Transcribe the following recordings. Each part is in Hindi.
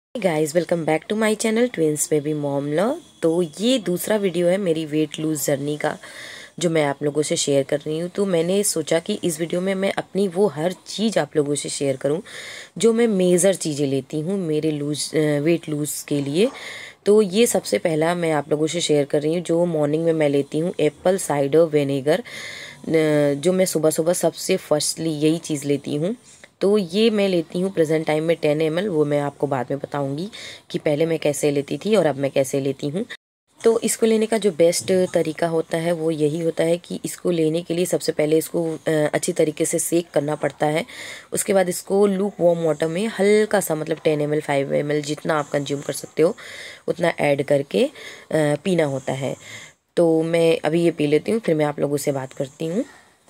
Guys welcome back to my channel twins baby mom love. तो ये दूसरा वीडियो है मेरी वेट लूज जर्नी का जो मैं आप लोगों से शेयर कर रही हूँ। तो मैंने सोचा कि इस वीडियो में मैं अपनी वो हर चीज़ आप लोगों से शेयर करूँ जो मैं मेजर चीज़ें लेती हूँ मेरे वेट लूज के लिए। तो ये सबसे पहला मैं आप लोगों से शेयर कर रही हूँ जो मॉर्निंग में मैं लेती हूँ एप्पल साइडर विनेगर, जो मैं सुबह सुबह सबसे फर्स्टली यही चीज़ लेती हूँ। तो ये मैं लेती हूँ प्रेजेंट टाइम में 10 ml। वो मैं आपको बाद में बताऊंगी कि पहले मैं कैसे लेती थी और अब मैं कैसे लेती हूँ। तो इसको लेने का जो बेस्ट तरीका होता है वो यही होता है कि इसको लेने के लिए सबसे पहले इसको अच्छी तरीके से सेक करना पड़ता है। उसके बाद इसको लूक वार्म वाटर में हल्का सा मतलब 10 ml 5 ml जितना आप कंज्यूम कर सकते हो उतना ऐड करके पीना होता है। तो मैं अभी ये पी लेती हूँ, फिर मैं आप लोगों से बात करती हूँ।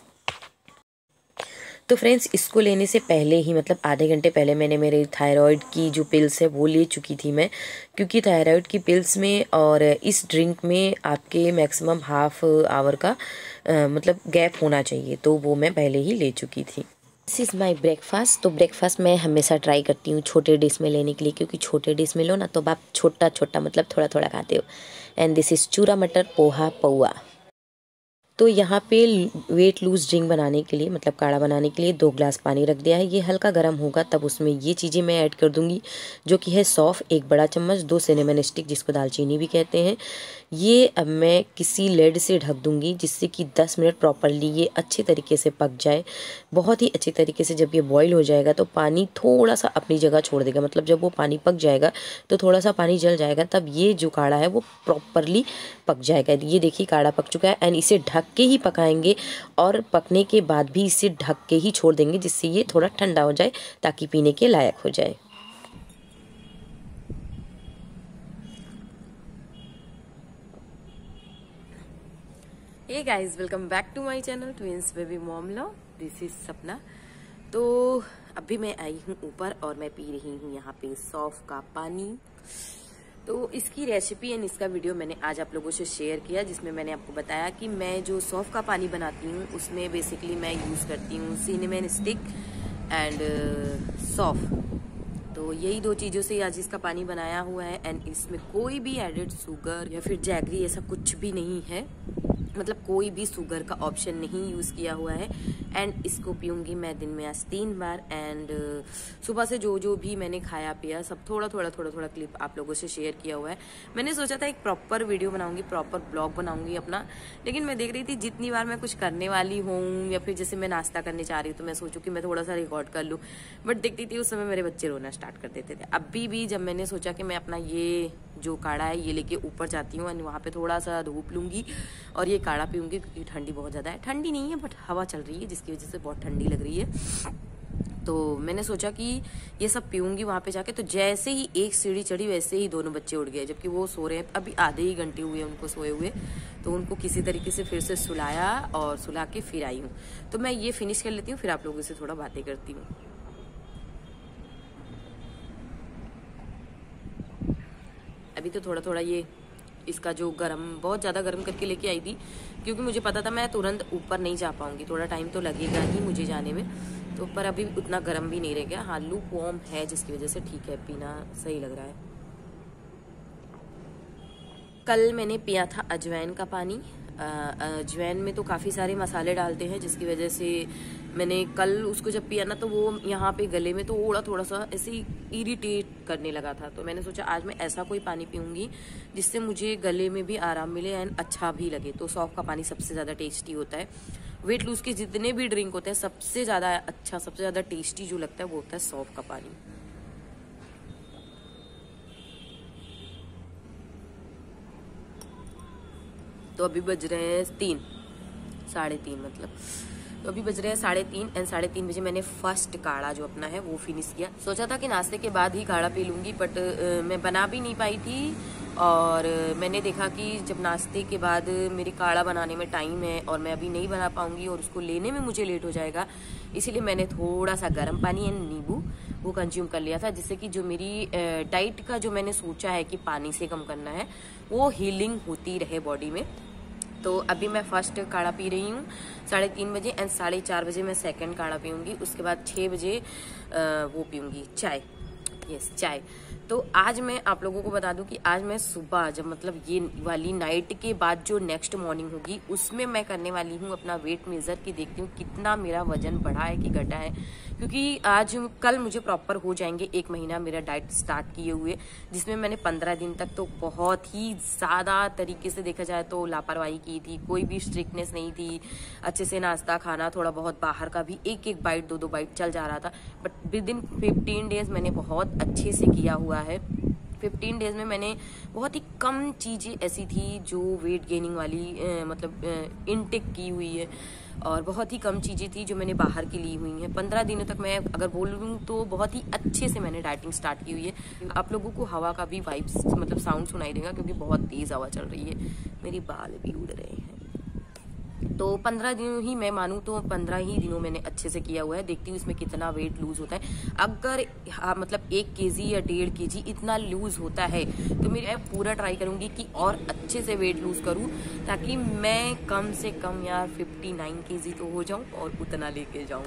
तो फ्रेंड्स, इसको लेने से पहले ही मतलब आधे घंटे पहले मैंने मेरे थायराइड की जो पिल्स है वो ले चुकी थी मैं, क्योंकि थायराइड की पिल्स में और इस ड्रिंक में आपके मैक्सिमम हाफ आवर का मतलब गैप होना चाहिए, तो वो मैं पहले ही ले चुकी थी। This is my breakfast. तो ब्रेकफास्ट मैं हमेशा ट्राई करती हूँ छोटे डिश में लेने के लिए, क्योंकि छोटे डिश में लो ना तो आप छोटा छोटा मतलब थोड़ा थोड़ा खाते हो। एंड दिस इज़ चूरा मटर पोहा पौआ। तो यहाँ पे वेट लूज ड्रिंक बनाने के लिए मतलब काढ़ा बनाने के लिए 2 ग्लास पानी रख दिया है। ये हल्का गर्म होगा तब उसमें ये चीज़ें मैं ऐड कर दूंगी, जो कि है सौंफ 1 बड़ा चम्मच, 2 सिनेमन स्टिक जिसको दालचीनी भी कहते हैं। ये अब मैं किसी लेड से ढक दूंगी जिससे कि 10 मिनट प्रॉपरली ये अच्छे तरीके से पक जाए, बहुत ही अच्छी तरीके से। जब ये बॉईल हो जाएगा तो पानी थोड़ा सा अपनी जगह छोड़ देगा, मतलब जब वो पानी पक जाएगा तो थोड़ा सा पानी जल जाएगा, तब ये जो काढ़ा है वो प्रॉपरली पक जाएगा। ये देखिए काढ़ा पक चुका है। एंड इसे ढक के ही पकाएंगे और पकने के बाद भी इसे ढक के ही छोड़ देंगे जिससे ये थोड़ा ठंडा हो जाए ताकि पीने के लायक हो जाए। Hey guys, welcome back to my channel twins baby mom love. This is Sapna. तो अभी मैं आई हूँ ऊपर और मैं पी रही हूँ यहाँ पे सौंफ का पानी। तो इसकी रेसिपी एंड इसका वीडियो मैंने आज आप लोगों से शेयर किया, जिसमें मैंने आपको बताया कि मैं जो सौंफ का पानी बनाती हूँ उसमें बेसिकली मैं यूज करती हूँ सिनेमन स्टिक एंड सौंफ। तो यही 2 चीज़ों से आज इसका पानी बनाया हुआ है। एंड इसमें कोई भी एडेड शुगर या फिर जैगरी ऐसा कुछ भी नहीं है, मतलब कोई भी शुगर का ऑप्शन नहीं यूज किया हुआ है। एंड इसको पीऊंगी मैं दिन में आज 3 बार। एंड सुबह से जो जो भी मैंने खाया पिया सब थोड़ा थोड़ा क्लिप आप लोगों से शेयर किया हुआ है। मैंने सोचा था एक प्रॉपर वीडियो बनाऊंगी, प्रॉपर ब्लॉग बनाऊंगी अपना, लेकिन मैं देख रही थी जितनी बार मैं कुछ करने वाली हूँ या फिर जैसे मैं नाश्ता करने जा रही हूँ तो मैं सोचूं कि मैं थोड़ा सा रिकॉर्ड कर लूँ, बट देखती थी उस समय मेरे बच्चे रोना स्टार्ट कर देते थे। अभी भी जब मैंने सोचा कि मैं अपना ये जो काढ़ा है ये लेके ऊपर जाती हूँ एंड वहाँ पे थोड़ा सा धूप लूंगी और ये काढ़ा पीऊंगी, क्योंकि ठंडी बहुत ज़्यादा है। ठंडी नहीं है बट हवा चल रही है जिसकी वजह से बहुत ठंडी लग रही है। तो मैंने सोचा कि ये सब पीऊंगी वहाँ पे जाके। तो जैसे ही एक सीढ़ी चढ़ी वैसे ही दोनों बच्चे उठ गए, जबकि वो सो रहे हैं। अभी आधे ही घंटे हुए उनको सोए हुए, तो उनको किसी तरीके से फिर से सुलाया और सुला के फिर आई हूँ। तो मैं ये फिनिश कर लेती हूँ, फिर आप लोगों से थोड़ा बातें करती हूँ। अभी तो थोड़ा थोड़ा ये इसका जो गरम बहुत ज़्यादा गर्म करके लेके आई थी, क्योंकि मुझे पता था मैं तुरंत ऊपर नहीं जा पाऊंगी, थोड़ा टाइम तो लगेगा ही मुझे जाने में। तो पर अभी उतना गर्म भी नहीं रह गया। हाँ, लूक वार्म है जिसकी वजह से ठीक है, पीना सही लग रहा है। कल मैंने पिया था अजवाइन का पानी। अजवाइन में तो काफ़ी सारे मसाले डालते हैं, जिसकी वजह से मैंने कल उसको जब पिया ना तो वो यहाँ पे गले में तो थोड़ा सा ऐसे इरिटेट करने लगा था। तो मैंने सोचा आज मैं ऐसा कोई पानी पीऊंगी जिससे मुझे गले में भी आराम मिले एंड अच्छा भी लगे। तो सौंफ का पानी सबसे ज़्यादा टेस्टी होता है। वेट लूज के जितने भी ड्रिंक होते हैं सबसे ज़्यादा अच्छा, सबसे ज़्यादा टेस्टी जो लगता है वो होता है सौंफ का पानी। तो अभी बज रहे हैं 3:30 मतलब। तो अभी बज रहे हैं 3:30 एंड 3:30 बजे मैंने फर्स्ट काढ़ा जो अपना है वो फिनिश किया। सोचा था कि नाश्ते के बाद ही काढ़ा पी लूंगी, बट मैं बना भी नहीं पाई थी। और मैंने देखा कि जब नाश्ते के बाद मेरे काढ़ा बनाने में टाइम है और मैं अभी नहीं बना पाऊंगी और उसको लेने में मुझे लेट हो जाएगा, इसीलिए मैंने थोड़ा सा गर्म पानी एंड नींबू वो कंज्यूम कर लिया था, जिससे कि जो मेरी डाइट का जो मैंने सोचा है कि पानी से कम करना है वो हीलिंग होती रहे बॉडी में। तो अभी मैं फर्स्ट काढ़ा पी रही हूँ 3:30 बजे एंड 4:30 बजे मैं सेकंड काढ़ा पीऊंगी। उसके बाद 6 बजे वो पीऊंगी चाय। यस चाय। तो आज मैं आप लोगों को बता दूं कि आज मैं सुबह जब मतलब ये वाली नाइट के बाद जो नेक्स्ट मॉर्निंग होगी उसमें मैं करने वाली हूँ अपना वेट मेजर की, देखती हूँ कितना मेरा वजन बढ़ा है कि घटा है। क्योंकि आज कल मुझे प्रॉपर हो जाएंगे 1 महीना मेरा डाइट स्टार्ट किए हुए, जिसमें मैंने 15 दिन तक तो बहुत ही ज़्यादा तरीके से देखा जाए तो लापरवाही की थी। कोई भी स्ट्रिक्टनेस नहीं थी, अच्छे से नाश्ता खाना, थोड़ा बहुत बाहर का भी एक एक बाइट 2-2 बाइट चल जा रहा था। बट विद इन 15 डेज मैंने बहुत अच्छे से किया हुआ है। 15 डेज में मैंने बहुत ही कम चीज़ें ऐसी थी जो वेट गेनिंग वाली मतलब इनटेक की हुई है, और बहुत ही कम चीज़ें थी जो मैंने बाहर की ली हुई हैं। 15 दिनों तक मैं अगर बोलूँ तो बहुत ही अच्छे से मैंने डाइटिंग स्टार्ट की हुई है। आप लोगों को हवा का भी वाइब्स मतलब साउंड सुनाई देगा क्योंकि बहुत तेज़ हवा चल रही है, मेरी बाल भी उड़ रहे हैं। तो 15 दिन ही मैं मानूं तो 15 ही दिनों मैंने अच्छे से किया हुआ है। देखती हूँ इसमें कितना वेट लूज होता है। अगर मतलब 1 केजी या 1.5 केजी इतना लूज होता है तो मैं पूरा ट्राई करूंगी कि और अच्छे से वेट लूज करूं, ताकि मैं कम से कम यार 59 केजी तो हो जाऊं और उतना लेके जाऊं।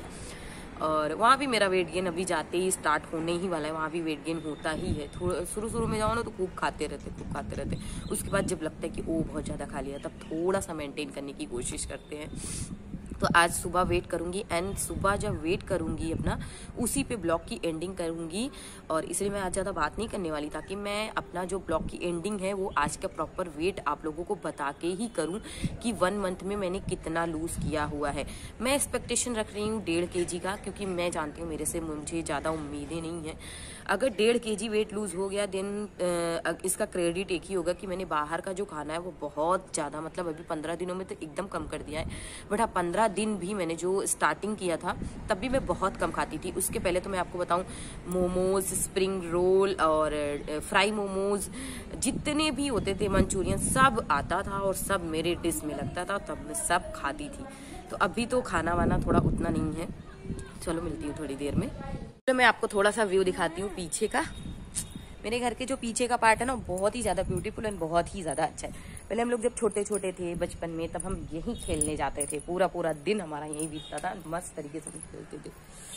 और वहाँ भी मेरा वेट गेन अभी जाते ही स्टार्ट होने ही वाला है, वहाँ भी वेट गेन होता ही है। थोड़ा शुरू में जाओ ना तो खूब खाते रहते, उसके बाद जब लगता है कि ओ बहुत ज़्यादा खा लिया तब थोड़ा सा मेंटेन करने की कोशिश करते हैं। तो आज सुबह वेट करूंगी, एंड सुबह जब वेट करूंगी अपना उसी पे ब्लॉग की एंडिंग करूंगी। और इसलिए मैं आज ज़्यादा बात नहीं करने वाली, ताकि मैं अपना जो ब्लॉग की एंडिंग है वो आज का प्रॉपर वेट आप लोगों को बता के ही करूं कि 1 मंथ में मैंने कितना लूज़ किया हुआ है। मैं एक्सपेक्टेशन रख रही हूँ 1.5 केजी का, क्योंकि मैं जानती हूँ मेरे से मुझे ज़्यादा उम्मीदें नहीं है। अगर 1.5 केजी वेट लूज़ हो गया देन इसका क्रेडिट एक ही होगा कि मैंने बाहर का जो खाना है वो बहुत ज़्यादा मतलब अभी 15 दिनों में तो एकदम कम कर दिया है। बट हाँ 15 दिन भी मैंने जो स्टार्टिंग किया था तब भी मैं बहुत कम खाती थी। उसके पहले तो मैं आपको बताऊं, मोमोज, स्प्रिंग रोल और फ्राई मोमोज जितने भी होते थे, मंचूरियन, सब आता था और सब मेरे डिश में लगता था, तब मैं सब खाती थी। तो अभी तो खाना वाना थोड़ा उतना नहीं है। चलो मिलती हूँ थोड़ी देर में। तो मैं आपको थोड़ा सा व्यू दिखाती हूँ पीछे का। मेरे घर के जो पीछे का पार्ट है ना बहुत ही ज़्यादा ब्यूटीफुल एंड बहुत ही ज़्यादा अच्छा है। पहले हम लोग जब छोटे छोटे थे बचपन में तब हम यहीं खेलने जाते थे, पूरा पूरा दिन हमारा यहीं बीतता था, मस्त तरीके से हम खेलते थे।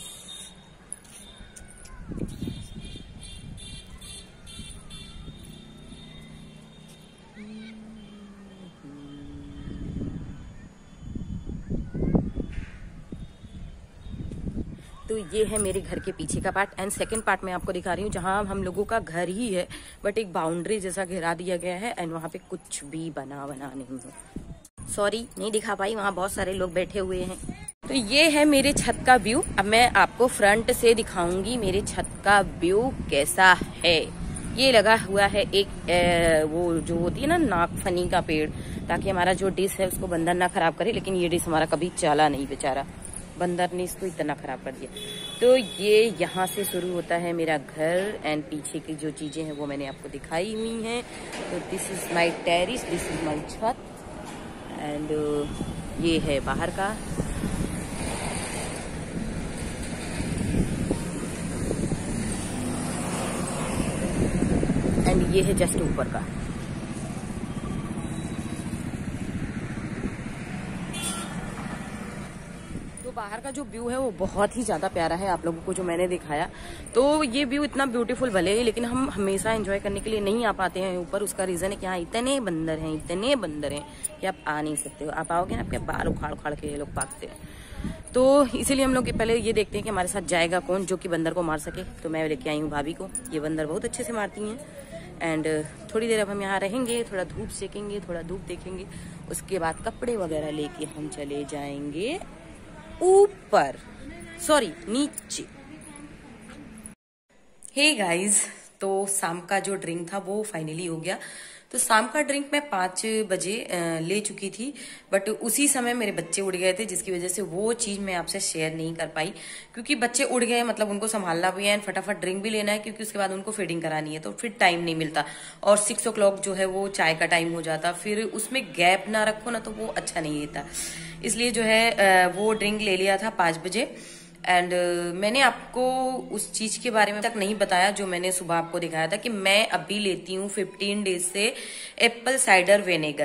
तो ये है मेरे घर के पीछे का पार्ट, एंड सेकंड पार्ट मैं आपको दिखा रही हूँ जहाँ हम लोगों का घर ही है बट एक बाउंड्री जैसा घेरा दिया गया है, एंड वहाँ पे कुछ भी बना नहीं है। सॉरी नहीं दिखा पाई, वहाँ बहुत सारे लोग बैठे हुए हैं। तो ये है मेरे छत का व्यू। अब मैं आपको फ्रंट से दिखाऊंगी मेरे छत का व्यू कैसा है। ये लगा हुआ है एक वो जो होती है ना नागफनी का पेड़, ताकि हमारा जो डिश है उसको बंदर ना खराब करे, लेकिन ये डिश हमारा कभी चला नहीं बेचारा, बंदर ने इसको इतना खराब कर दिया। तो ये यहाँ से शुरू होता है मेरा घर, एंड पीछे की जो चीजें हैं वो मैंने आपको दिखाई हुई हैं। तो this is my terrace, this is my छत, एंड ये है बाहर का। एंड ये है जस्ट ऊपर का। बाहर का जो व्यू है वो बहुत ही ज्यादा प्यारा है आप लोगों को जो मैंने दिखाया। तो ये व्यू इतना ब्यूटीफुल भले ही, लेकिन हम हमेशा एंजॉय करने के लिए नहीं आ पाते हैं ऊपर। उसका रीजन है कि यहाँ इतने बंदर हैं कि आप आ नहीं सकते हो। आप आओगे ना आपके बाल उखाड़ के ये लोग भागते हैं। तो इसीलिए हम लोग पहले ये देखते हैं कि हमारे साथ जाएगा कौन जो कि बंदर को मार सके। तो मैं लेके आई हूँ भाभी को, ये बंदर बहुत अच्छे से मारती हैं। एंड थोड़ी देर अब हम यहाँ रहेंगे, थोड़ा धूप सेकेंगे, थोड़ा धूप देखेंगे, उसके बाद कपड़े वगैरह लेके हम चले जाएंगे ऊपर, सॉरी नीचे। हे गाइज, तो शाम का जो ड्रिंक था वो फाइनली हो गया। तो शाम का ड्रिंक मैं 5 बजे ले चुकी थी, बट उसी समय मेरे बच्चे उड़ गए थे, जिसकी वजह से वो चीज मैं आपसे शेयर नहीं कर पाई। क्योंकि बच्चे उड़ गए मतलब उनको संभालना भी है, फटाफट ड्रिंक भी लेना है, क्योंकि उसके बाद उनको फीडिंग करानी है, तो फिर टाइम नहीं मिलता। और 6 o'clock जो है वो चाय का टाइम हो जाता, फिर उसमें गैप ना रखो ना तो वो अच्छा नहीं रहता। इसलिए जो है वो ड्रिंक ले लिया था 5 बजे। एंड मैंने आपको उस चीज के बारे में तक नहीं बताया जो मैंने सुबह आपको दिखाया था कि मैं अभी लेती हूँ 15 डेज से एप्पल साइडर विनेगर,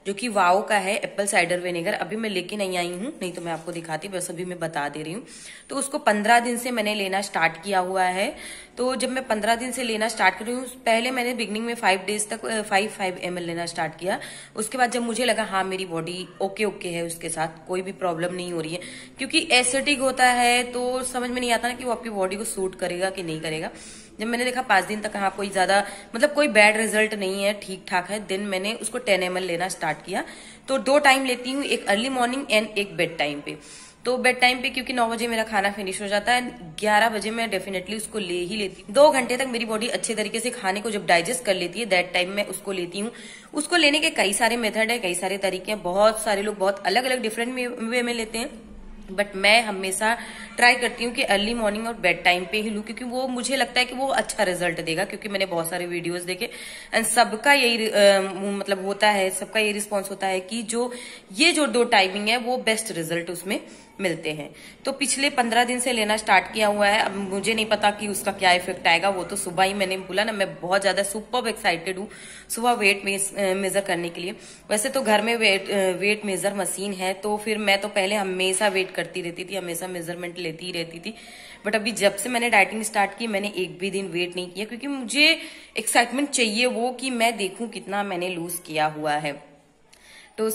जो कि वाओ का है, एप्पल साइडर विनेगर। अभी मैं लेके नहीं आई हूँ, नहीं तो मैं आपको दिखाती, बस अभी मैं बता दे रही हूँ। तो उसको 15 दिन से मैंने लेना स्टार्ट किया हुआ है। तो जब मैं 15 दिन से लेना स्टार्ट कर रही हूँ, पहले मैंने बिगनिंग में 5 डेज तक 5 ml लेना स्टार्ट किया। उसके बाद जब मुझे लगा हाँ मेरी बॉडी ओके है, उसके साथ कोई भी प्रॉब्लम नहीं हो रही है, क्योंकि एसिडिक होता है तो समझ में नहीं आता ना कि वो आपकी बॉडी को सूट करेगा कि नहीं करेगा। जब मैंने देखा 5 दिन तक हाँ कोई ज्यादा मतलब कोई बैड रिजल्ट नहीं है, ठीक ठाक है, देन मैंने उसको 10 ml लेना स्टार्ट किया। तो 2 टाइम लेती हूँ, एक अर्ली मॉर्निंग एंड एक बेड टाइम पे। तो बेड टाइम पे क्योंकि 9 बजे मेरा खाना फिनिश हो जाता है, 11 बजे मैं डेफिनेटली उसको ले ही लेती हूँ। 2 घंटे तक मेरी बॉडी अच्छे तरीके से खाने को जब डाइजेस्ट कर लेती है, दैट टाइम मैं उसको लेती हूँ। उसको लेने के कई सारे मेथड है, कई सारे तरीके हैं, बहुत सारे लोग बहुत अलग अलग डिफरेंट वे में लेते हैं, बट मैं हमेशा ट्राई करती हूँ कि अर्ली मॉर्निंग और बेड टाइम पे ही लूँ, क्योंकि वो मुझे लगता है कि वो अच्छा रिजल्ट देगा। क्योंकि मैंने बहुत सारे वीडियोस देखे एंड सबका यही मतलब होता है, सबका यही रिस्पॉन्स होता है कि ये जो 2 टाइमिंग है वो बेस्ट रिजल्ट उसमें मिलते हैं। तो पिछले 15 दिन से लेना स्टार्ट किया हुआ है। अब मुझे नहीं पता कि उसका क्या इफेक्ट आएगा, वो तो सुबह ही मैंने बोला ना, मैं बहुत ज्यादा सुपर एक्साइटेड हूँ सुबह वेट मेजर करने के लिए। वैसे तो घर में वेट मेजर मशीन है, तो फिर मैं तो पहले हमेशा वेट करती रहती थी, हमेशा मेजरमेंट लेती ही रहती थी। बट अभी जब से मैंने डाइटिंग स्टार्ट की, मैंने एक भी दिन वेट नहीं किया, क्योंकि मुझे एक्साइटमेंट चाहिए वो कि मैं देखूं कितना मैंने लूज किया हुआ है। तो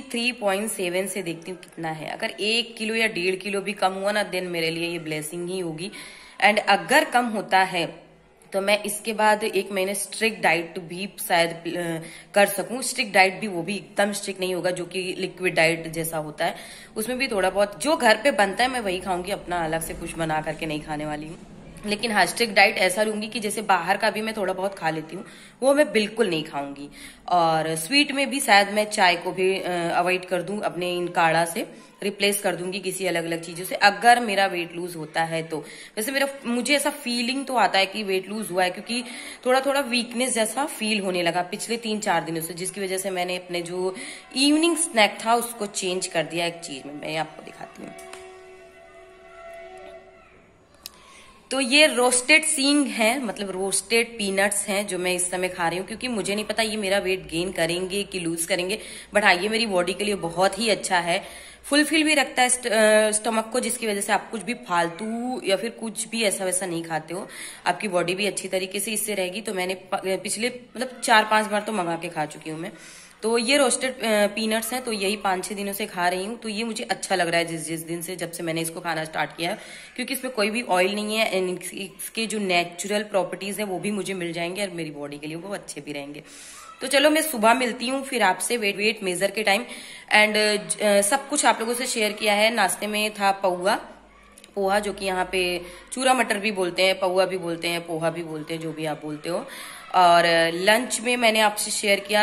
63.7 से देखती हूँ कितना है। अगर 1 किलो या 1.5 किलो भी कम हुआ ना, देन मेरे लिए ये ब्लेसिंग ही होगी। एंड अगर कम होता है तो मैं इसके बाद 1 महीने स्ट्रिक्ट डाइट भी शायद कर सकूं। स्ट्रिक्ट डाइट भी, वो भी एकदम स्ट्रिक्ट नहीं होगा, जो कि लिक्विड डाइट जैसा होता है। उसमें भी थोड़ा बहुत जो घर पे बनता है मैं वही खाऊंगी, अपना अलग से कुछ बना करके नहीं खाने वाली हूँ। लेकिन हाँ, स्ट्रिक्ट डाइट ऐसा लूंगी कि जैसे बाहर का भी मैं थोड़ा बहुत खा लेती हूँ, वो मैं बिल्कुल नहीं खाऊंगी। और स्वीट में भी शायद मैं चाय को भी अवॉइड कर दूं, अपने इन काढ़ा से रिप्लेस कर दूंगी किसी अलग अलग चीजों से, अगर मेरा वेट लूज होता है तो। वैसे मुझे ऐसा फीलिंग तो आता है कि वेट लूज हुआ है, क्योंकि थोड़ा थोड़ा वीकनेस जैसा फील होने लगा पिछले 3-4 दिनों से, जिसकी वजह से मैंने अपने जो इवनिंग स्नैक था उसको चेंज कर दिया एक चीज में। मैं आपको दिखाती हूँ। तो ये रोस्टेड सींग है, मतलब रोस्टेड पीनट्स हैं जो मैं इस समय खा रही हूँ, क्योंकि मुझे नहीं पता ये मेरा वेट गेन करेंगे कि लूज करेंगे, बट हाँ ये मेरी बॉडी के लिए बहुत ही अच्छा है। फुलफिल भी रखता है स्टमक को, जिसकी वजह से आप कुछ भी फालतू या फिर कुछ भी ऐसा वैसा नहीं खाते हो, आपकी बॉडी भी अच्छी तरीके से इससे रहेगी। तो मैंने पिछले मतलब 4-5 बार तो मंगा के खा चुकी हूँ मैं। तो ये रोस्टेड पीनट्स हैं, तो यही 5-6 दिनों से खा रही हूँ। तो ये मुझे अच्छा लग रहा है जिस दिन से, जब से मैंने इसको खाना स्टार्ट किया है, क्योंकि इसमें कोई भी ऑयल नहीं है एंड इसके जो नेचुरल प्रॉपर्टीज है वो भी मुझे मिल जाएंगे और मेरी बॉडी के लिए वो अच्छे भी रहेंगे। तो चलो मैं सुबह मिलती हूँ फिर आपसे वेट मेजर के टाइम। एंड सब कुछ आप लोगों से शेयर किया है। नाश्ते में था पोहा, जो कि यहाँ पे चूरा मटर भी बोलते हैं, पौआ भी बोलते हैं, पोहा भी बोलते हैं, जो भी आप बोलते हो। और लंच में मैंने आपसे शेयर किया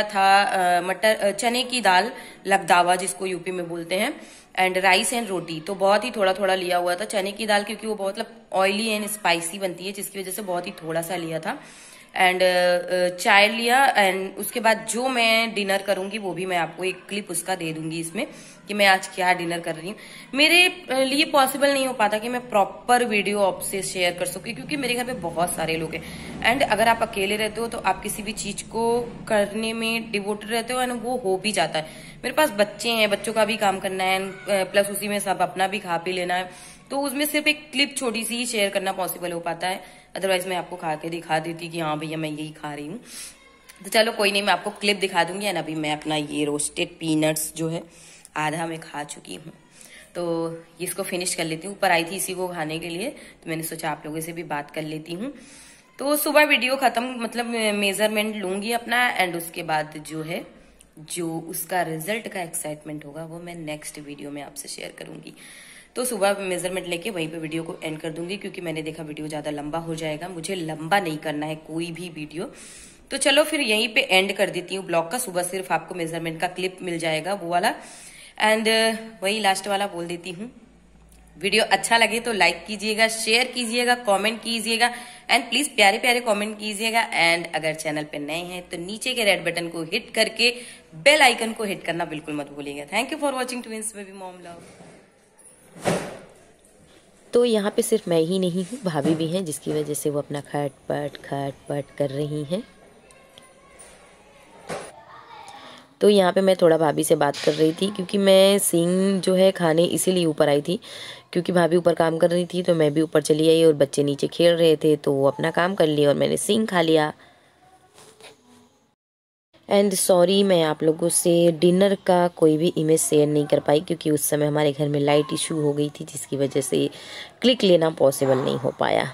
था चने की दाल, लगदावा जिसको यूपी में बोलते हैं, एंड राइस एंड रोटी। तो बहुत ही थोड़ा थोड़ा लिया हुआ था चने की दाल, क्योंकि वो बहुत मतलब ऑयली एंड स्पाइसी बनती है, जिसकी वजह से बहुत ही थोड़ा सा लिया था। एंड चाय लिया। एंड उसके बाद जो मैं डिनर करूंगी वो भी मैं आपको एक क्लिप उसका दे दूंगी इसमें, कि मैं आज क्या डिनर कर रही हूँ। मेरे लिए पॉसिबल नहीं हो पाता कि मैं प्रॉपर वीडियो आपसे शेयर कर सकूँ, क्योंकि मेरे घर पे बहुत सारे लोग हैं। एंड अगर आप अकेले रहते हो तो आप किसी भी चीज को करने में डिवोटेड रहते हो, एंड वो हो भी जाता है। मेरे पास बच्चे हैं, बच्चों का भी काम करना है, प्लस उसी में सब अपना भी खा पी लेना है, तो उसमें सिर्फ एक क्लिप छोटी सी ही शेयर करना पॉसिबल हो पाता है। अदरवाइज मैं आपको खा के दिखा देती कि हाँ भैया मैं यही खा रही हूँ। तो चलो कोई नहीं, मैं आपको क्लिप दिखा दूंगी। एंड अभी मैं अपना ये रोस्टेड पीनट्स जो है आधा मैं खा चुकी हूँ, तो इसको फिनिश कर लेती हूँ। ऊपर आई थी इसी को खाने के लिए, तो मैंने सोचा आप लोगों से भी बात कर लेती हूँ। तो सुबह वीडियो खत्म, मतलब मेजरमेंट लूंगी अपना, एंड उसके बाद जो उसका रिजल्ट का एक्साइटमेंट होगा वो मैं नेक्स्ट वीडियो में आपसे शेयर करूंगी। तो सुबह मेजरमेंट लेके वहीं पे वीडियो को एंड कर दूंगी, क्योंकि मैंने देखा वीडियो ज्यादा लंबा हो जाएगा, मुझे लंबा नहीं करना है कोई भी वीडियो। तो चलो फिर यहीं पे एंड कर देती हूँ ब्लॉग का। सुबह सिर्फ आपको मेजरमेंट का क्लिप मिल जाएगा, वो वाला। एंड वही लास्ट वाला बोल देती हूँ, वीडियो अच्छा लगे तो लाइक कीजिएगा, शेयर कीजिएगा, कमेंट कीजिएगा, एंड प्लीज प्यारे प्यारे कमेंट कीजिएगा। एंड अगर चैनल पे नए हैं तो नीचे के रेड बटन को हिट करके बेल आइकन को हिट करना बिल्कुल मत भूलिएगा। Thank you for watching twins baby mom love. तो यहाँ पे सिर्फ मैं ही नहीं हूँ, भाभी भी हैं, जिसकी वजह से वो अपना खटपट कर रही हैं। तो यहाँ पे मैं थोड़ा भाभी से बात कर रही थी, क्योंकि मैं सींग जो है खाने इसीलिए ऊपर आई थी क्योंकि भाभी ऊपर काम कर रही थी, तो मैं भी ऊपर चली आई और बच्चे नीचे खेल रहे थे, तो वो अपना काम कर लिए और मैंने सींग खा लिया। एंड सॉरी, मैं आप लोगों से डिनर का कोई भी इमेज शेयर नहीं कर पाई क्योंकि उस समय हमारे घर में लाइट इशू हो गई थी, जिसकी वजह से क्लिक लेना पॉसिबल नहीं हो पाया।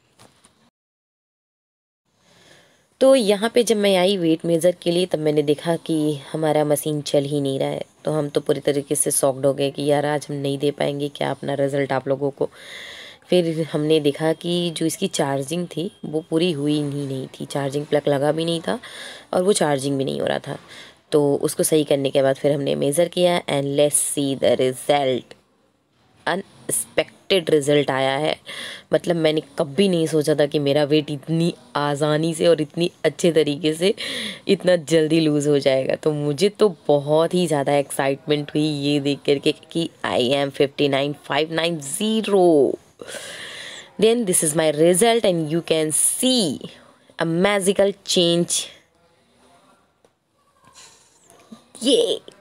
तो यहाँ पे जब मैं आई वेट मेज़र के लिए, तब मैंने देखा कि हमारा मशीन चल ही नहीं रहा है। तो हम तो पूरी तरीके से शॉक्ड हो गए कि यार आज हम नहीं दे पाएंगे क्या अपना रिज़ल्ट आप लोगों को। फिर हमने देखा कि जो इसकी चार्जिंग थी वो पूरी हुई ही नहीं थी, चार्जिंग प्लग लगा भी नहीं था और वो चार्जिंग भी नहीं हो रहा था। तो उसको सही करने के बाद फिर हमने मेज़र किया and let's see the result. Unexpected result आया है। मतलब मैंने कभी नहीं सोचा था कि मेरा वेट इतनी आसानी से और इतनी अच्छे तरीके से इतना जल्दी लूज़ हो जाएगा। तो मुझे तो बहुत ही ज़्यादा एक्साइटमेंट हुई ये देख करके कि I am 59,590। Then this is my result and you can see a magical change. Yay!